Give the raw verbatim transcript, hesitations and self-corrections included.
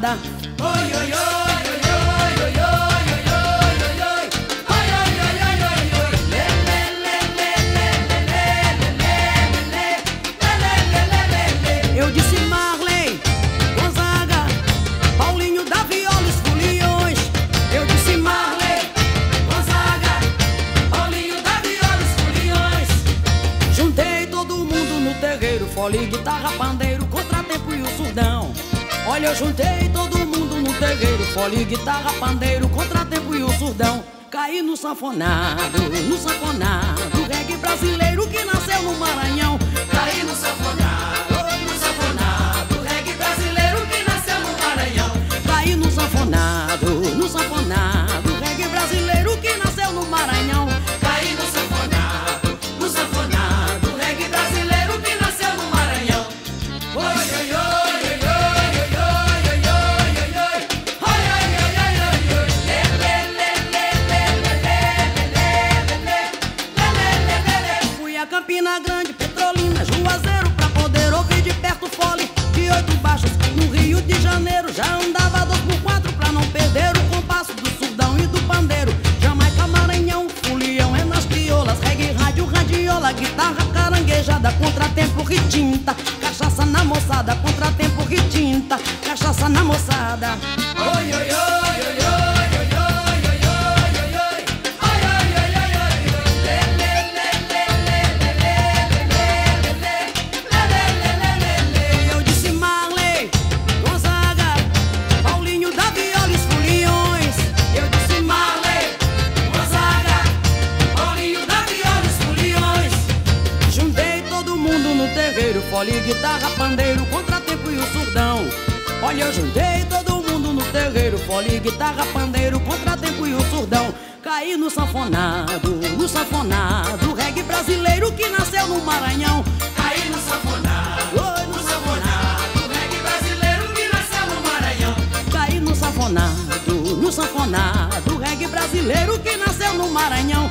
moçada. Oi, oi, oi, oi, oi, oi, oi, oi, oi, oi. Oi, oi, oi, oi, oi, oi. Lê, lê, lê, lê, lê, lê, lê, lê, lê, lê, lê. Eu disse Marley, Gonzaga, Paulinho da viola, os foliões. Eu disse Marley, Gonzaga, Paulinho da viola, os foliões. juntei todo mundo no terreiro, fole, guitarra, pandeiro, contratempo e o surdão. Olha, eu juntei todo mundo no terreiro, fole, guitarra, pandeiro, contratempo e o surdão. Caí no sanfonado, no sanfonado, reggae brasileiro que nasceu no Maranhão. Caí no sanfonado, no sanfonado, reggae brasileiro que nasceu no Maranhão. Caí no sanfonado, no sanfonado, reggae brasileiro que nasceu no Maranhão. Caí no sanfonado, no sanfonado, reggae brasileiro que nasceu no Maranhão. Oi, oi, oi, oi, oi, oi, oi, oi, oi, oi. Oi, oi, oi, oi, oi, oi. Lê, lê, lê, lê, lê, lê, lê, lê, lê, lê, lê, lê. Fui a Campina Grande, Petrolina, Juazeiro, pra poder ouvir de perto o fole de oito baixos. No Rio de Janeiro já andava dois por quatro pra não perder o compasso do surdão e do pandeiro. Jamaica, Maranhão, folião é nas criolas, reggae, rádio, radiola, guitarra caranguejada, contratempo, ritinta, cachaça na moçada, contratempo, ritinta, cachaça na moçada. Oi, oi, oi, oi, oi, oi, oi, oi, oi, oi, oi. Oi, oi, oi, oi, oi, oi. Lê, lê, lê, lê, lê, lê, lê, lê, lê, lê, lê, lê. Eu disse Marley, Gonzaga, Paulinho da viola e os foliões. Eu disse Marley, Gonzaga, Paulinho da viola, os foliões. juntei todo mundo no terreiro, fole, guitarra, pandeiro, contratempo e o surdão. Olha, eu juntei todo mundo no terreiro, fole, guitarra, pandeiro, contratempo e o surdão. Caí no sanfonado, no sanfonado, reggae brasileiro que nasceu no Maranhão. Caí no sanfonado, Oi, no sanfonado, reggae brasileiro que nasceu no Maranhão. Caí no sanfonado, no sanfonado, reggae brasileiro que nasceu no Maranhão.